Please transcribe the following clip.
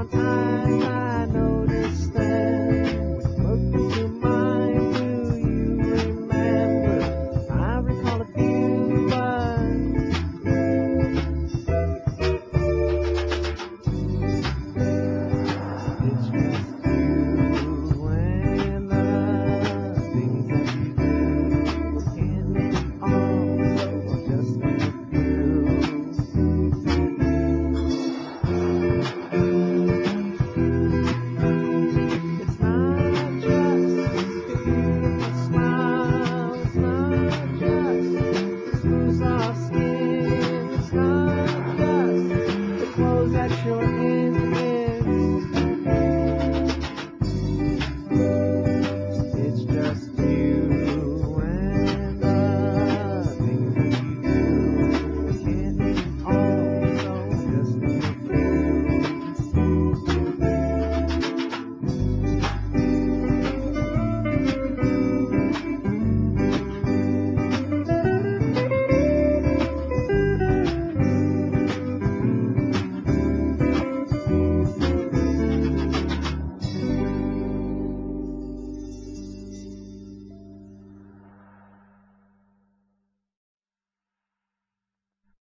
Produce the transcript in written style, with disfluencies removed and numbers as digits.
brown eyes, I noticed them. Look into mine, do you remember? I recall a few, but it's just you and the things that you do. I can't name it all, so I'll just name a few. It's not just the beautiful smile, it's not just the smooth soft skin, it's not just the clothes that you're in.